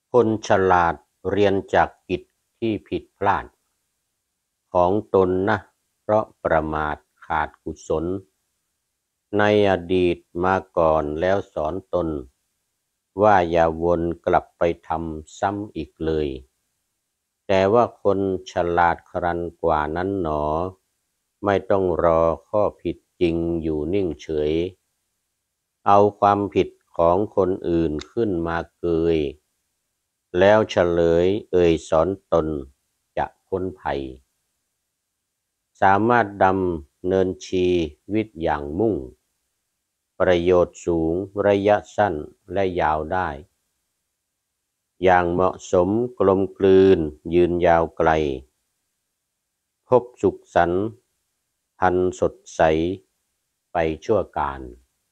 คนฉลาดเรียนจากกิจที่ผิดพลาดของตนนะเพราะประมาทขาดกุศลในอดีตมาก่อนแล้วสอนตนว่าอย่าวนกลับไปทำซ้ำอีกเลยแต่ว่าคนฉลาดครันกว่านั้นหนอไม่ต้องรอข้อผิดจริงอยู่นิ่งเฉยเอาความผิดของคนอื่นขึ้นมาเกยแล้วเฉลยสอนตนจะพ้นภัยสามารถดำเนินชีวิตอย่างมุ่งประโยชน์สูงระยะสั้นและยาวได้อย่างเหมาะสมกลมกลืนยืนยาวไกลพบสุขสันต์พันสดใสไปชั่วกาล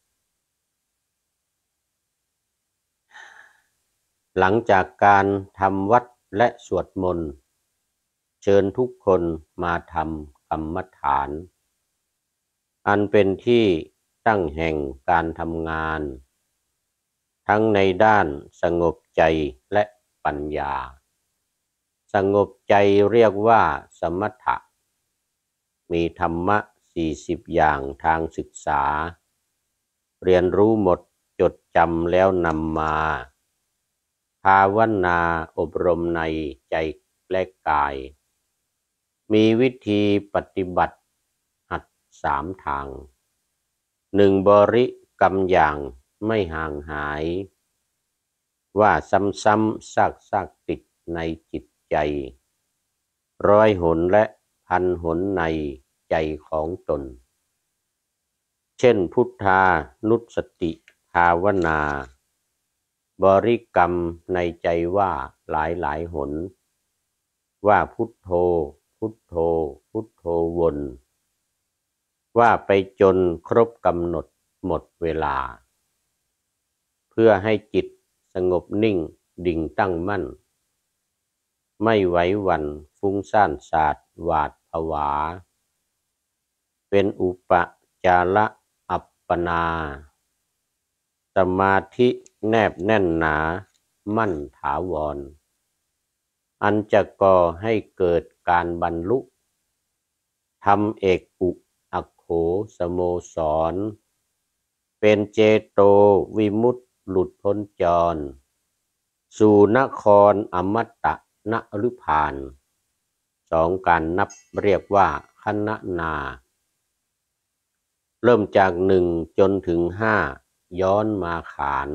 หลังจากการทำวัดและสวดมนต์เชิญทุกคนมาทำกรรมฐานอันเป็นที่ตั้งแห่งการทำงานทั้งในด้านสงบใจและปัญญาสงบใจเรียกว่าสมถะมีธรรมะ40อย่างทางศึกษาเรียนรู้หมดจดจำแล้วนำมาภาวนาอบรมในใจและกายมีวิธีปฏิบัติหัด3ทาง1บริกรรมอย่างไม่ห่างหายว่าซ้ำๆซากติดในจิตใจ100 หนและ1,000 หนในใจของตนเช่นพุทธานุสติภาวนาบริกรรมในใจว่าหลายหนว่าพุทโธพุทโธพุทโธวนว่าไปจนครบกำหนดหมดเวลาเพื่อให้จิตสงบนิ่งดิ่งตั้งมั่นไม่ไหวหวั่นฟุ้งซ่านสาดหวาดผวาเป็นอุปจาระอัปปนาสมาธิแนบแน่นหนามั่นถาวรอันจะก่อให้เกิดการบรรลุธรรมเอกอุอัคโขสโมสรเป็นเจโตวิมุตติหลุดพ้นจรสู่นครอมตะนฤพาน2การนับเรียกว่าคณนาเริ่มจาก1จนถึง5ย้อนมาขาน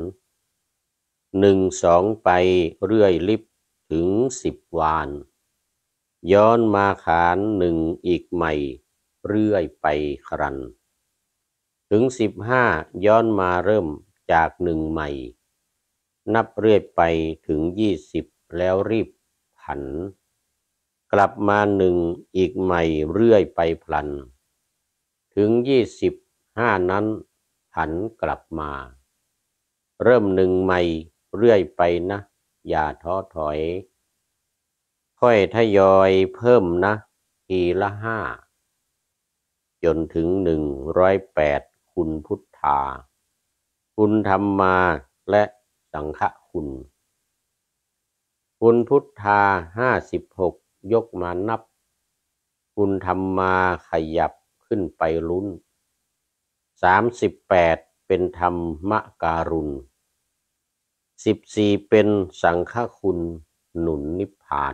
1 2ไปเรื่อยลิบถึง10วานย้อนมาขาน1อีกใหม่เรื่อยไปครันถึง15ย้อนมาเริ่มจาก1ใหม่นับเรื่อยไปถึง20แล้วรีบผันกลับมา1อีกใหม่เรื่อยไปพลันถึง25นั้นผันกลับมาเริ่ม1ใหม่เรื่อยไปนะอย่าท้อถอยค่อยทยอยเพิ่มนะทีละ5จนถึง108คุณพุทธาคุณธรรมาและสังฆคุณคุณพุทธา56ยกมานับคุณธรรมาขยับขึ้นไปลุ้น38เป็นธรรมการุณ14เป็นสังฆคุณหนุนนิพพาน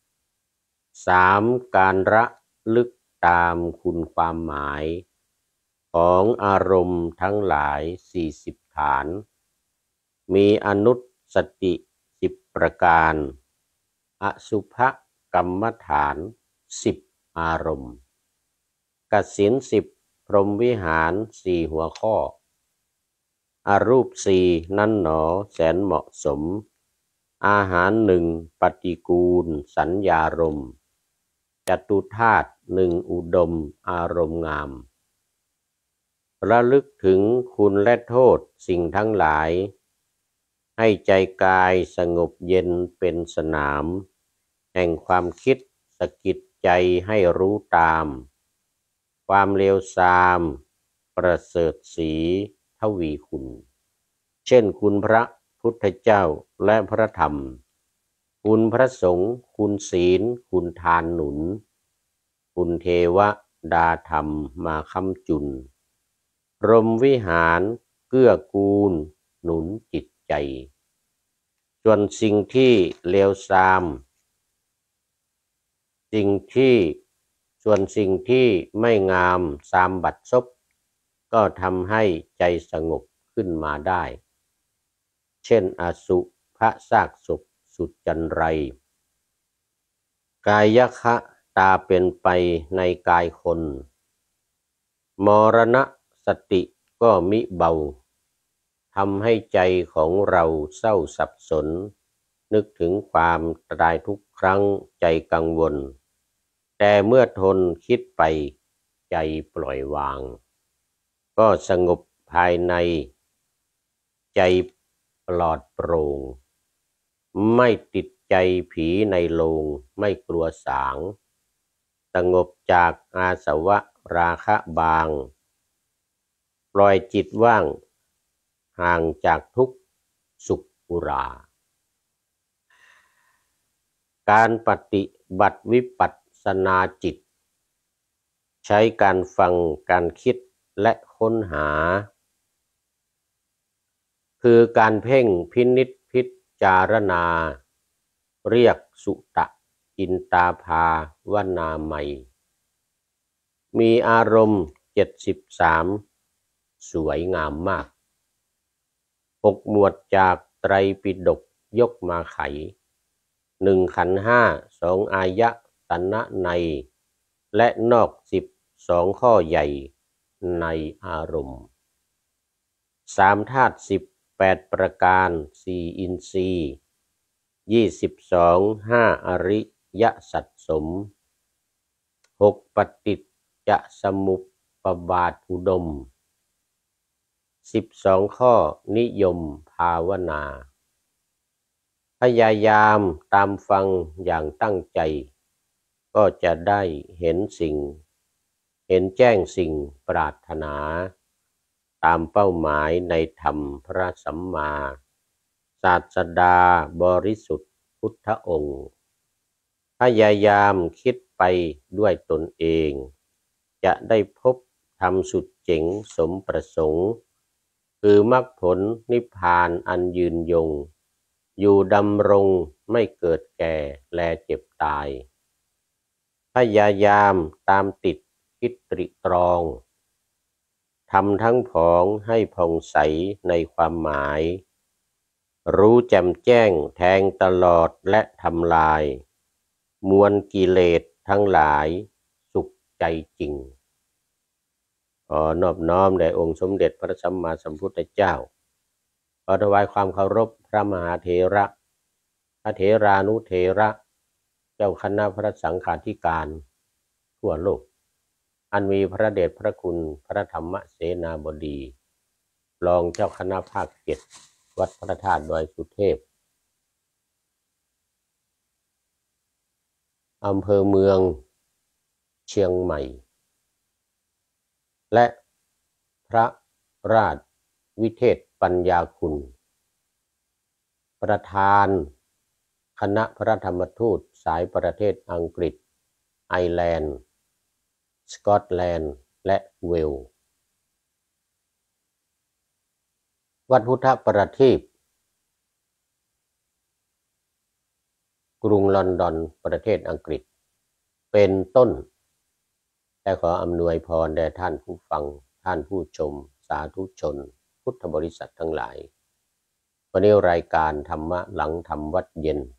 3การระลึกตามคุณความหมายของอารมณ์ทั้งหลาย40ฐานมีอนุสติ10ประการอสุภกรรมฐาน10อารมณ์กสิณ10พรหมวิหาร4หัวข้ออรูป4นั้นหนอแสนเหมาะสมอาหาร1ปฏิกูลสัญญารมณ์จตุธาตุ1อุดมอารมณ์งามระลึกถึงคุณและโทษสิ่งทั้งหลายให้ใจกายสงบเย็นเป็นสนามแห่งความคิดสะกิดใจให้รู้ตามความเลวทรามประเสริฐศรีทวีคุณเช่นคุณพระพุทธเจ้าและพระธรรมคุณพระสงฆ์คุณศีลคุณทานหนุนคุณเทวดาธรรมมาค้ำจุนพรหมวิหารเกื้อกูลหนุนจิตใจส่วนสิ่งที่เลวทรามสิ่งที่สิ่งที่ไม่งามทรามบัดซบก็ทำให้ใจสงบขึ้นมาได้เช่นอสุภซากศพสุดจันไรกายคะตาเป็นไปในกายคนมรณะสติก็มิเบาทำให้ใจของเราเศร้าสับสนนึกถึงความตายทุกครั้งใจกังวลแต่เมื่อทนคิดไปใจปล่อยวางก็สงบภายในใจปลอดโปร่งไม่ติดใจผีในโลงไม่กลัวสางสงบจากอาสวะราคะบางปล่อยจิตว่างห่างจากทุกข์สุขอุราการปฏิบัติวิปัสสนาจิตใช้การฟังการคิดและค้นหาคือการเพ่งพินิจพิจารณาเรียกสุตะอินตาภาวนาไมยมีอารมณ์73สวยงามมาก6หมวดจากไตรปิฎกยกมาไข1ขันธ์5 2อายตนะในและนอก12ข้อใหญ่ในอารมณ์3ธาตุ18ประการ4อินทรีย์22 5อริยสัจสม6ปฏิจจสมุปบาทอุดม12ข้อนิยมภาวนาพยายามตามฟังอย่างตั้งใจก็จะได้เห็นแจ้งสิ่งปรารถนาตามเป้าหมายในธรรมพระสัมมาศาสดาบริสุทธิ์พุทธองค์พยายามคิดไปด้วยตนเองจะได้พบธรรมสุดเจ๋งสมประสงค์คือมรรคผลนิพพานอันยืนยงอยู่ดำรงไม่เกิดแก่แลเจ็บตายพยายามตามติดคิดตริตรองทำทั้งผองให้ผ่องใสในความหมายรู้แจ่มแจ้งแทงตลอดและทำลายมวลกิเลสทั้งหลายสุขใจจริงขอนอบน้อมแด่องค์สมเด็จพระสัมมาสัมพุทธเจ้าขอถวายความเคารพพระมหาเถระพระเถรานุเถระเจ้าคณะพระสังฆาธิการทั่วโลกอันมีพระเดชพระคุณพระธรรมเสนาบดีรองเจ้าคณะภาค7วัดพระธาตุดอยสุเทพอำเภอเมืองเชียงใหม่และพระราชวิเทศปัญญาคุณประธานคณะพระธรรมทูตสายประเทศอังกฤษไอร์แลนด์สกอตแลนด์และเวลส์วัดพุทธประทีปกรุงลอนดอนประเทศอังกฤษเป็นต้นและขออำนวยพรแด่ท่านผู้ฟังท่านผู้ชมสาธุชนพุทธบริษัททั้งหลายวันนี้รายการธรรมะหลังธรรมวัดเย็น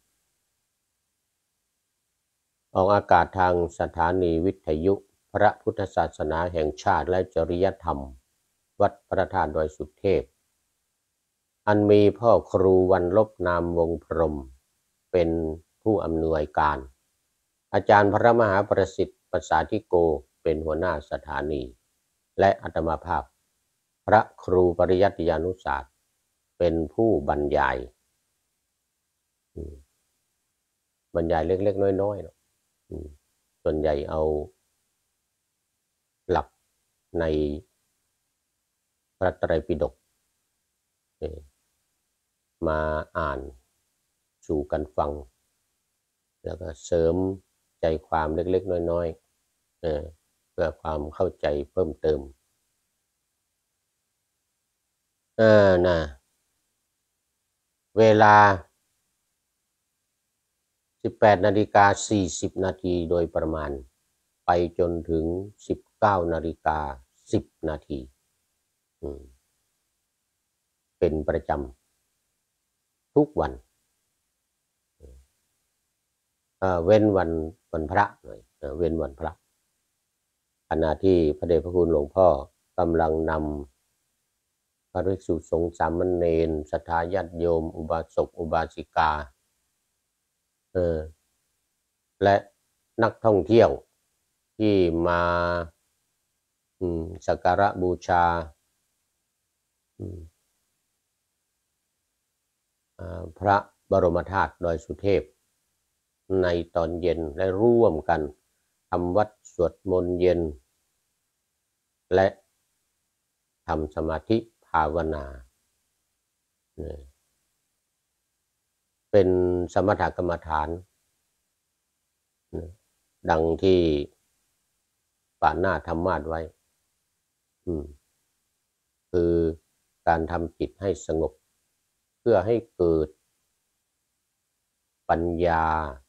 ออกอากาศทางสถานีวิทยุพระพุทธศาสนาแห่งชาติและจริยธรรมวัดพระธาตุดอยสุเทพอันมีพ่อครูวันลบนามวงพรหมเป็นผู้อำนวยการอาจารย์พระมหาประสิทธิ์ประสาธิโกเป็นหัวหน้าสถานีและอาตมาภาพพระครูปริยัติยานุศาสตร์เป็นผู้บรรยายเล็กๆน้อยๆเนาะส่วนใหญ่เอาหลักในพระไตรปิฎกมาอ่านสู่กันฟังแล้วก็เสริมใจความเล็กๆน้อยๆเพื่อความเข้าใจเพิ่มเติมนะเวลา 18:40 นาทีโดยประมาณไปจนถึง 19:10 นาทีเป็นประจำทุกวันเว้นวันพระหน่อยเว้นวันพระขณะที่พระเดชพระคุณหลวงพ่อกำลังนำพระภิกษุสงฆ์สามเณรศรัทธาญาติโยมอุบาสกอุบาสิกาและนักท่องเที่ยวที่มาสักการะบูชาพระบรมธาตุดอยสุเทพในตอนเย็นและร่วมกันทำวัดสวดมนต์เย็นและทำสมาธิภาวนาเป็นสมถกรรมฐานดังที่ปาหน้าธรรมาสไว้คือการทำจิตให้สงบเพื่อให้เกิดปัญญา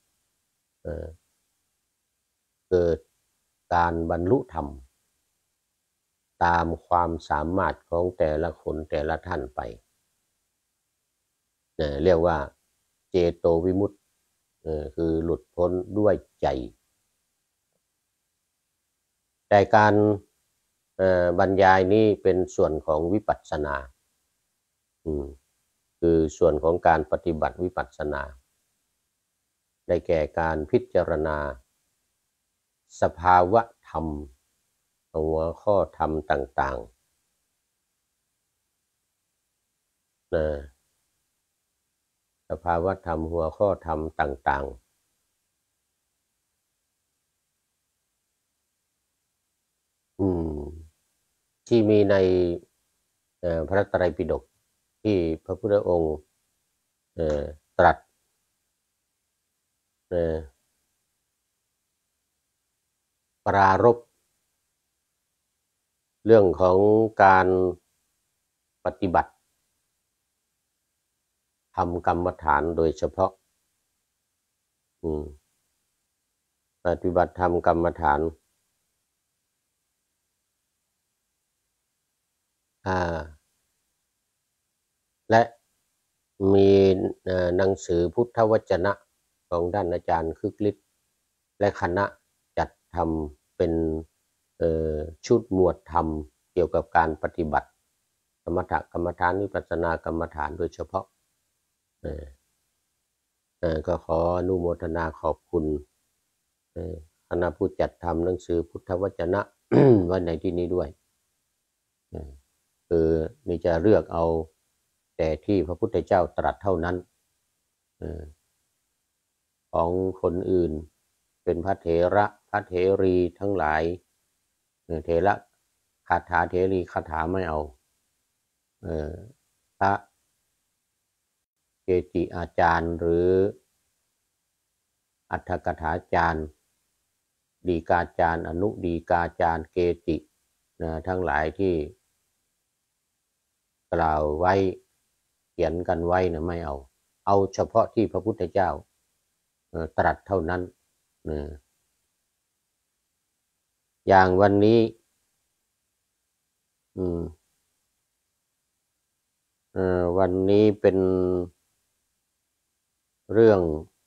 เกิดการบรรลุธรรมตามความสามารถของแต่ละคนแต่ละท่านไปเรียกว่าเจโตวิมุตติคือหลุดพ้นด้วยใจแต่การบรรยายนี้เป็นส่วนของวิปัสสนาคือส่วนของการปฏิบัติวิปัสสนาได้แก่การพิจารณาสภาวะธรรมหัวข้อธรรมต่างๆสภาวะธรรมหัวข้อธรรมต่างๆที่มีในพระไตรปิฎกที่พระพุทธองค์ตรัสปรารภเรื่องของการปฏิบัติทำกรรมฐานโดยเฉพาะปฏิบัติทำกรรมฐานและมีหนังสือพุทธวจนะของท่านอาจารย์คึกฤทธิ์และคณะจัดทำเป็นชุดหมวดธรรมเกี่ยวกับการปฏิบัติสมถกรรมฐานวิปัสสนากรรมฐานโดยเฉพาะก็ขออนุโมทนาขอบคุณคณะผู้จัดทำหนังสือพุทธวจนะ ไว้ในที่นี้ด้วยคือนี่จะเลือกเอาแต่ที่พระพุทธเจ้าตรัสเท่านั้นของคนอื่นเป็นพระเถระพระเถรีทั้งหลายเถระคาถาเถรีคาถาไม่เอาพระเกจิอาจารย์หรืออัฏฐกถาจารย์ดีกาจารย์อนุดีกาจารย์เกจิทั้งหลายที่กล่าวไว้เขียนกันไว้นะไม่เอาเฉพาะที่พระพุทธเจ้าตรัสเท่านั้นอย่างวันนี้วันนี้เป็นเรื่อง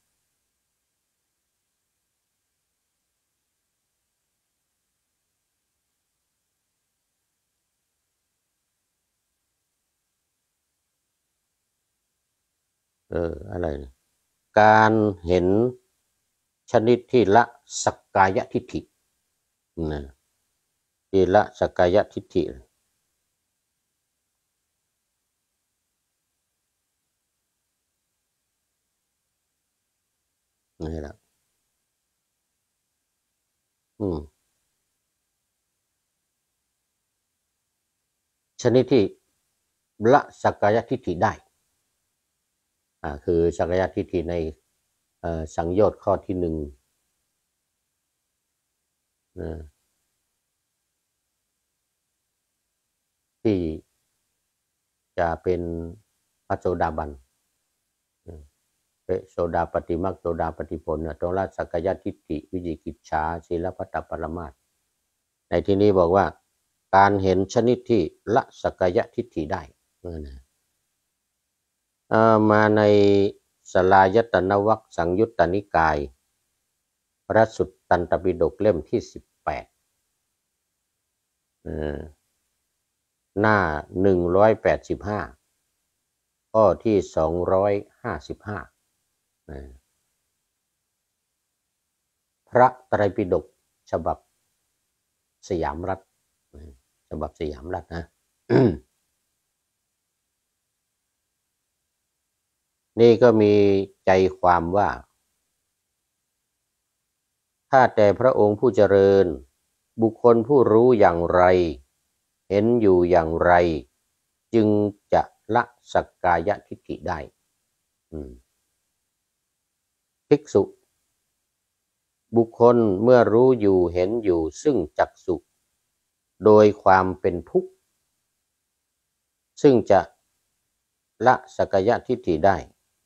อะไรการเห็นชนิดที่ละสักกายทิฏฐิที่ละสักกายทิฏฐินี่แหละชนิดที่ละสักกายทิฏฐิได้คือสักกายทิฏฐิในสังโยชน์ข้อที่หนึ่งที่จะเป็นพระโสดาบันโสดาปฏิมรรคโสดาปฏิผลตรงละสักกายทิฏฐิวิจิกิจฉาศีลพัตตปรมาสในที่นี้บอกว่าการเห็นชนิดที่ละสักกายทิฏฐิได้มาในสลายตนวรรคสังยุตตนิกายพระสุตตันตปิฎกเล่มที่18หน้า185ข้อที่255พระไตรปิฎกฉบับสยามรัฐฉบับสยามรัฐนะ นี่ก็มีใจความว่าถ้าแต่พระองค์ผู้เจริญบุคคลผู้รู้อย่างไรเห็นอยู่อย่างไรจึงจะละสักกายทิฏฐิได้ภิกษุบุคคลเมื่อรู้อยู่เห็นอยู่ซึ่งจักษุโดยความเป็นทุกข์ซึ่งจะละสักกายทิฏฐิได้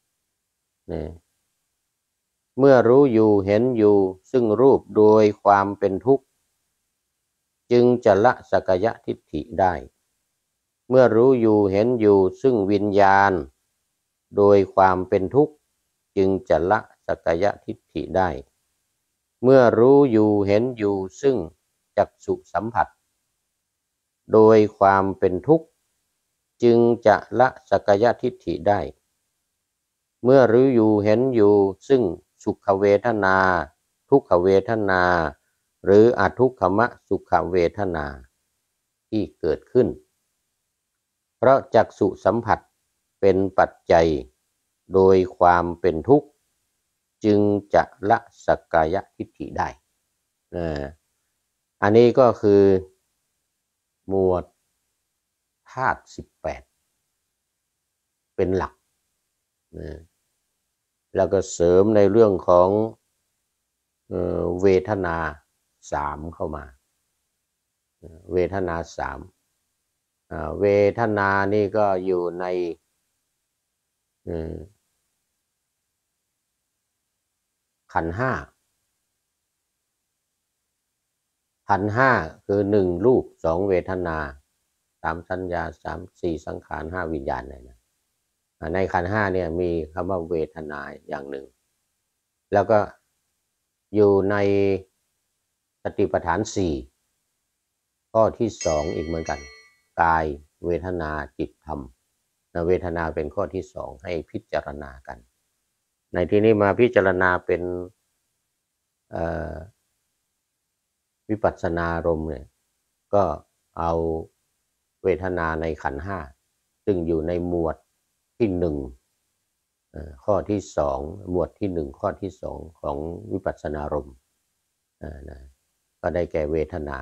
เมื่อรู้อยู่เห็นอยู่ซึ่งรูปโดยความเป็นทุกข์จึงจะละสักกายทิฏฐิได้เมื่อรู้อยู่เห็นอยู่ซึ่งวิญญาณโดยความเป็นทุกข์จึงจะละสักกายทิฏฐิได้เมื่อรู้อยู่เห็นอยู่ซึ่งจักษุสัมผัสโดยความเป็นทุกข์จึงจะละสักกายทิฏฐิได้เมื่อรู้อยู่เห็นอยู่ซึ่งสุขเวทนาทุกขเวทนาหรืออทุกขมสุขเวทนาที่เกิดขึ้นเพราะจักษุสัมผัสเป็นปัจจัยโดยความเป็นทุกข์จึงจะละสักกายทิฏฐิได้อันนี้ก็คือหมวดธาตุ18เป็นหลักแล้วก็เสริมในเรื่องของเวทนา3เข้ามาเวทนา3เวทนานี่ก็อยู่ในขันธ์5ขันธ์5คือ1รูป2เวทนา3สัญญา3 4สังขาร5วิญญาณในขันธ์5เนี่ยมีคำว่าเวทนาอย่างหนึ่งแล้วก็อยู่ในสติปัฏฐาน4ข้อที่2อีกเหมือนกันกายเวทนาจิตธรรมเวทนาเป็นข้อที่2ให้พิจารณากันในที่นี้มาพิจารณาเป็นวิปัสสนารมณ์เนี่ยก็เอาเวทนาในขันธ์5ซึ่งอยู่ในหมวดที่1ข้อที่2หมวดที่1ข้อที่2ของวิปัสสนารมณ์ก็ได้แก่เวทนา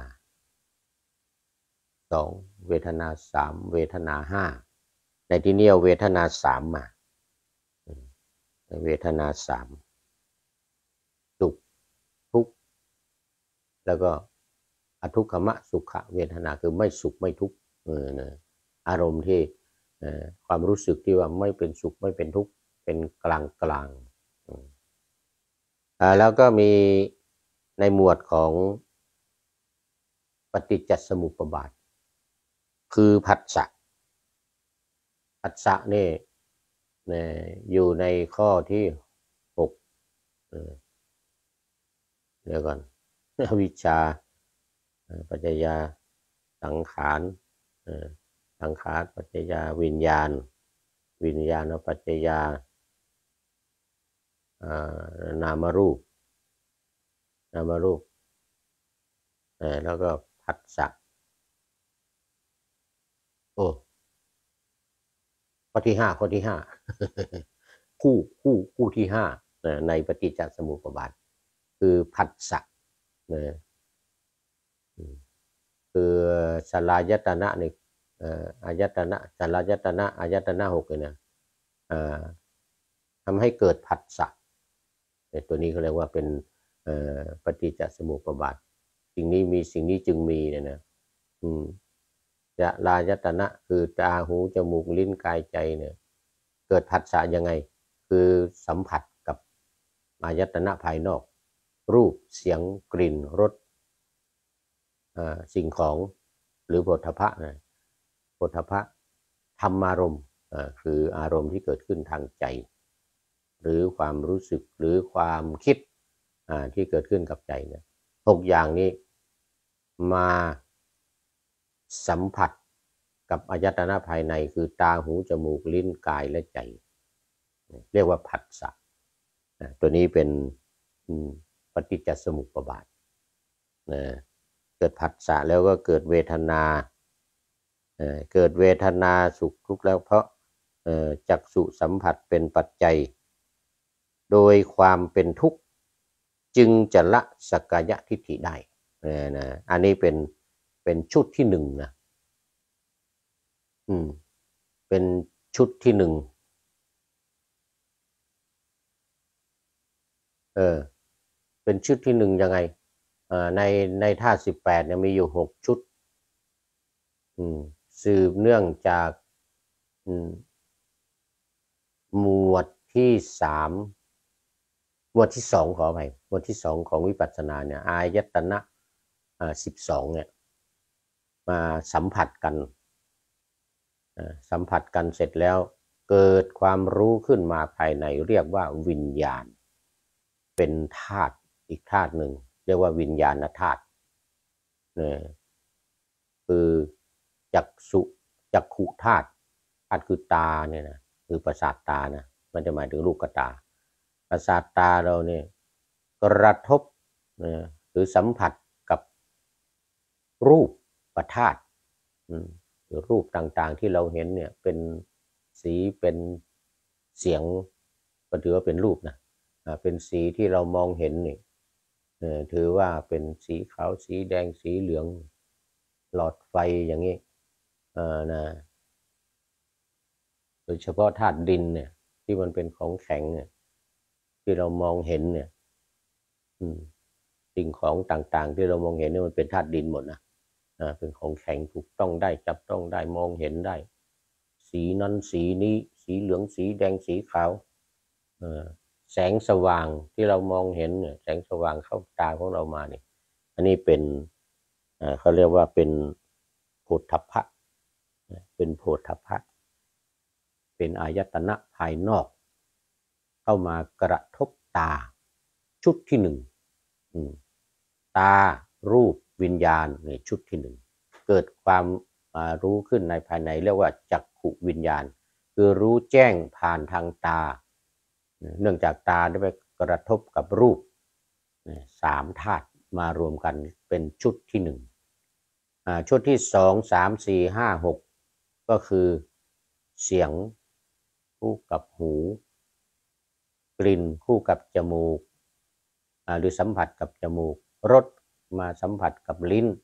2เวทนา3เวทนา5ในที่นี้เอาเวทนา3มาเวทนา3สุขทุกข์แล้วก็อทุกขมสุขเวทนาคือไม่สุขไม่ทุกข์อารมณ์ที่ความรู้สึกที่ว่าไม่เป็นสุขไม่เป็นทุกข์เป็นกลางกลางแล้วก็มีในหมวดของปฏิจจสมุปบาทคือผัสสะนี่อยู่ในข้อที่6เดี๋ยวก่อนอวิชชาปัจจยาสังขารสังขารปัจจยาวิญญาณวิญญาณปัจจยานามรูปแล้วก็ผัสสะข้อที่5คู่ที่5ในปฏิจจสมุปบาทคือผัสสะคือสลายตนะในอายตนะสลายตนะอายตนะ6เนี่ยทำให้เกิดผัสสะตัวนี้เขาเรียกว่าเป็นปฏิจจสมุปบาทสิ่งนี้มีสิ่งนี้จึงมีเนี่ยนะจะลายตนะคือตาหูจมูกลิ้นกายใจเนี่ยเกิดผัสสะยังไงคือสัมผัสกับอายตนะภายนอกรูปเสียงกลิ่นรสสิ่งของหรือโผฏฐัพพะนะโผฏฐัพพะธรรมารมณ์คืออารมณ์ที่เกิดขึ้นทางใจหรือความรู้สึกหรือความคิดที่เกิดขึ้นกับใจเนี่ย6อย่างนี้มาสัมผัสกับอายตนะภายในคือตาหูจมูกลิ้นกายและใจเรียกว่าผัสสะตัวนี้เป็นปฏิจจสมุปบาทเกิดผัสสะแล้วก็เกิดเวทนาเกิดเวทนาสุขทุกข์แล้วเพราะจักษุสัมผัสเป็นปัจจัยโดยความเป็นทุกข์จึงจะละสักกายทิฏฐิได้นะอันนี้เป็นชุดที่1นะเป็นชุดที่1เป็นชุดที่1ยังไงในธาตุ18เนี่ยมีอยู่6ชุดสืบเนื่องจากหมวดที่3หมวดที่2ขออภัยหมวดที่2ของวิปัสสนาเนี่ยอายตนะ12เนี่ยมาสัมผัสกันเสร็จแล้วเกิดความรู้ขึ้นมาภายในเรียกว่าวิญญาณเป็นธาตุอีกธาตุหนึ่งเรียกว่าวิญญาณธาตุคือจักขุธาตุคือตาเนี่ยนะคือประสาทตานะมันจะหมายถึงรูปกับตาประสาทตาเราเนี่ยกระทบหรือสัมผัสกับรูปประธาตุหรือรูปต่างๆที่เราเห็นเนี่ยเป็นสีเป็นเสียงก็ถือว่าเป็นรูปนะเป็นสีที่เรามองเห็นนี่ถือว่าเป็นสีขาวสีแดงสีเหลืองหลอดไฟอย่างนี้นะโดยเฉพาะธาตุดินเนี่ยที่มันเป็นของแข็งเนี่ยที่เรามองเห็นเนี่ยสิ่งของต่างๆที่เรามองเห็นเนี่ยมันเป็นธาตุดินหมดนะเป็นของแข็งถูกต้องได้จับต้องได้มองเห็นได้สีนั้นสีนี้สีเหลืองสีแดงสีขาวแสงสว่างที่เรามองเห็นเนี่ยแสงสว่างเข้าตาของเรามาเนี่ยอันนี้เป็นเขาเรียกว่าเป็นโผฏฐัพพะเป็นโผฏฐัพพะเป็นอายตนะภายนอกเข้ามากระทบตาชุดที่1ตารูปวิญญาณในชุดที่1เกิดความรู้ขึ้นในภายในเรียกว่าจักขุวิญญาณคือรู้แจ้งผ่านทางตาเนื่องจากตาได้ไปกระทบกับรูป3ธาตุมารวมกันเป็นชุดที่1ชุดที่2 3 4 5 6ก็คือเสียงคู่กับหูกลิ่นคู่กับจมูกหรือสัมผัสกับจมูกรสมาสัมผัสกับลิ้น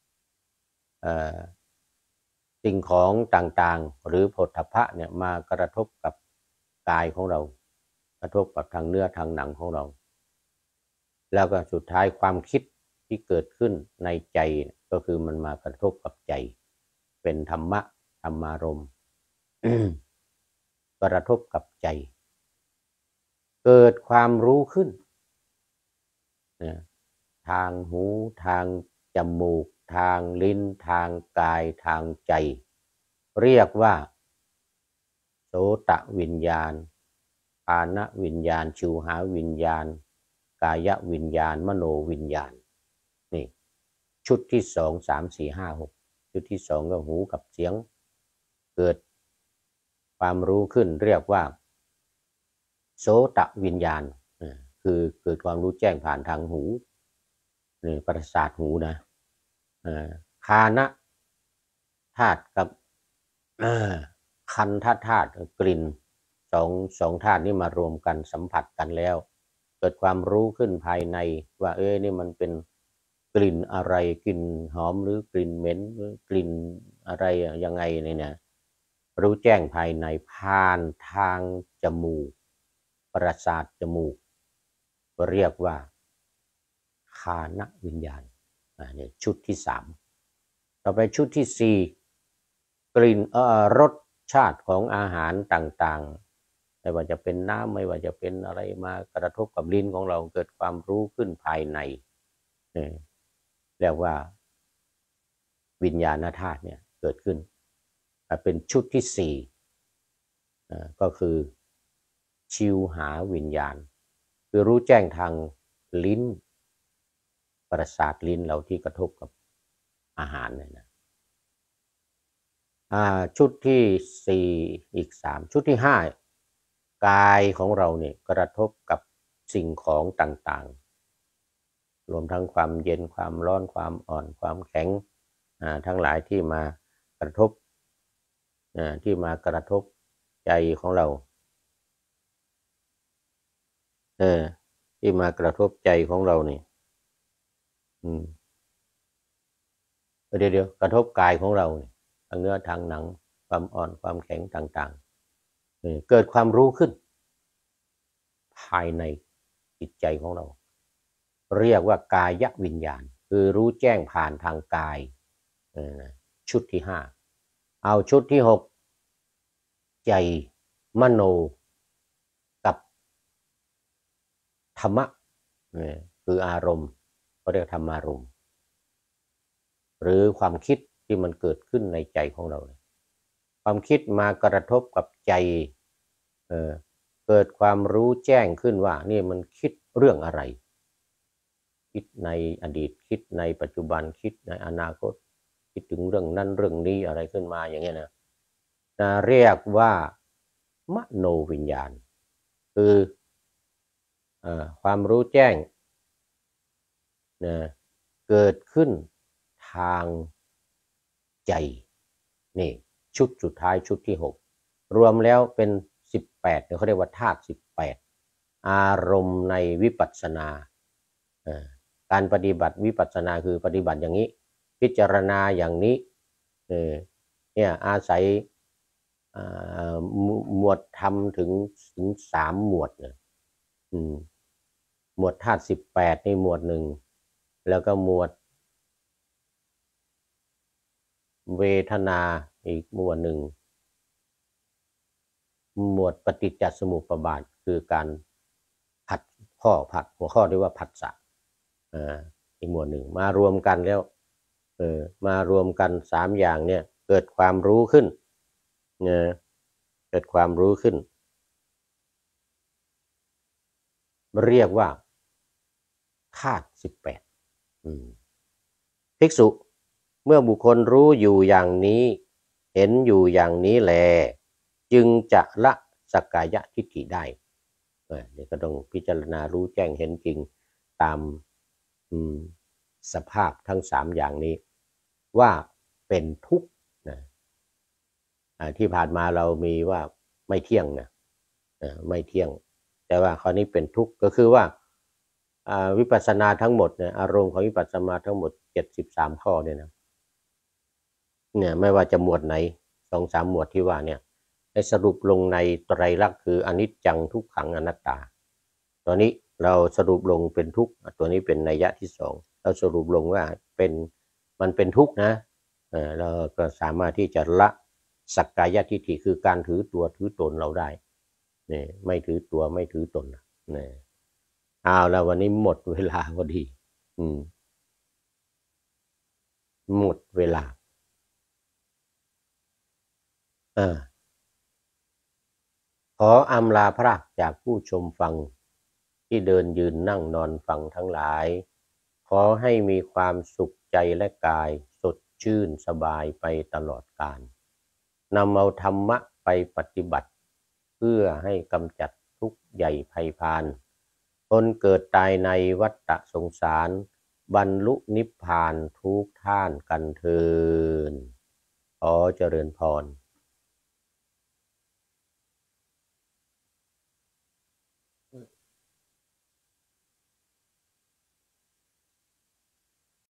สิ่งของต่างๆหรือโผฏฐัพพะเนี่ยมากระทบกับกายของเรากระทบกับทางเนื้อทางหนังของเราแล้วก็สุดท้ายความคิดที่เกิดขึ้นในใจก็คือมันมากระทบกับใจเป็นธรรมารมณ์ กระทบกับใจเกิดความรู้ขึ้นทางหูทางจมูกทางลิ้นทางกายทางใจเรียกว่าโสตวิญญาณฆานวิญญาณชิวหาวิญญาณกายวิญญาณมโนวิญญาณนี่ชุดที่2 3 4 5 6ชุดที่2ก็หูกับเสียงเกิดความรู้ขึ้นเรียกว่าโสตวิญญาณคือเกิดความรู้แจ้งผ่านทางหูประสาทหูนะฆานธาตุกับคันธาตุกลิ่นสองธาตุนี้มารวมกันสัมผัสกันแล้วเกิดความรู้ขึ้นภายในว่านี่มันเป็นกลิ่นอะไรกลิ่นหอมหรือกลิ่นเหม็นหรือกลิ่นอะไรยังไงเนี่ยรู้แจ้งภายในผ่านทางจมูกประสาทจมูกเรียกว่าคานวิญญาณนี่ชุดที่สามต่อไปชุดที่สี่กลิ่นรสชาติของอาหารต่างๆไม่ว่าจะเป็นน้ำไม่ว่าจะเป็นอะไรมากระทบกับลิ้นของเราเกิดความรู้ขึ้นภายในเรียกว่าวิญญาณธาตุเนี่ยเกิดขึ้นเป็นชุดที่สี่ก็คือชิวหาวิญญาณคือรู้แจ้งทางลิ้นประสาทลิ้นเราที่กระทบกับอาหารเนี่ยนะชุดที่สี่อีกสามชุดที่ห้ากายของเราเนี่ยกระทบกับสิ่งของต่างๆรวมทั้งความเย็นความร้อนความอ่อนความแข็งทั้งหลายที่มากระทบใจของเราที่มากระทบใจของเราเนี่ยเดี๋ยวกระทบกายของเราเนี่ยทางเนื้อทางหนังความอ่อนความแข็งต่างๆเกิดความรู้ขึ้นภายในจิตใจของเราเรียกว่ากายวิญญาณคือรู้แจ้งผ่านทางกายชุดที่ห้าเอาชุดที่หกใจมโนกับธรรมะคืออารมณ์เขาเรียกธรรมารมณ์หรือความคิดที่มันเกิดขึ้นในใจของเราความคิดมากระทบกับใจเกิดความรู้แจ้งขึ้นว่านี่มันคิดเรื่องอะไรคิดในอดีตคิดในปัจจุบันคิดในอนาคตคิดถึงเรื่องนั้นเรื่องนี้อะไรขึ้นมาอย่างเงี้ยนะเรียกว่ามโนวิญญาณคือความรู้แจ้งเกิดขึ้นทางใจนี่ชุดสุดท้ายชุดที่หกรวมแล้วเป็น18เขาเรียกว่าธาตุ18อารมณ์ในวิปัสสนาการปฏิบัติวิปัสสนาคือปฏิบัติอย่างนี้พิจารณาอย่างนี้เนี่ยอาศัยหมวดธรรมถึง3หมวดเลยหมวดธาตุ18นี่หมวดหนึ่งแล้วก็หมวดเวทนาอีกหมวดหนึ่งหมวดปฏิจจสมุปบาทคือการผัดหัวข้อเรียกว่าผัสสะอีกหมวดหนึ่งมารวมกันแล้วมารวมกัน3อย่างเนี่ยเกิดความรู้ขึ้นเกิดความรู้ขึ้นเรียกว่าธาตุ18ภิกษุเมื่อบุคคลรู้อยู่อย่างนี้เห็นอยู่อย่างนี้แลจึงจะละสักกายทิฏฐิได้นี่ก็ต้องพิจารณารู้แจ้งเห็นจริงตามสภาพทั้ง3อย่างนี้ว่าเป็นทุกข์นะที่ผ่านมาเรามีว่าไม่เที่ยงนะไม่เที่ยงแต่ว่าคราวนี้เป็นทุกข์ก็คือว่าวิปัสสนาทั้งหมดเนี่ยอารมณ์ของวิปัสสนาทั้งหมด73ข้อเนี่ยนะไม่ว่าจะหมวดไหน2-3หมวดที่ว่าเนี่ยได้สรุปลงในไตรลักษณ์คืออนิจจังทุกขังอนัตตาตอนนี้เราสรุปลงเป็นทุกข์ตัวนี้เป็นนัยยะที่2เราสรุปลงว่ามันเป็นทุกข์นะเราก็สามารถที่จะละสักกายทิฏฐิคือการถือตัวถือตนเราได้นี่ไม่ถือตัวไม่ถือตนนี่เอาแล้ววันนี้หมดเวลาพอดีหมดเวลาขออำลาพระจากผู้ชมฟังที่เดินยืนนั่งนอนฟังทั้งหลายขอให้มีความสุขใจและกายสดชื่นสบายไปตลอดกาลนำเอาธรรมะไปปฏิบัติเพื่อให้กำจัดทุกข์ใหญ่ไพพาลคนเกิดตายในวัฏสงสารบรรลุนิพพานทุกท่านกันเทอญขอเจริญพร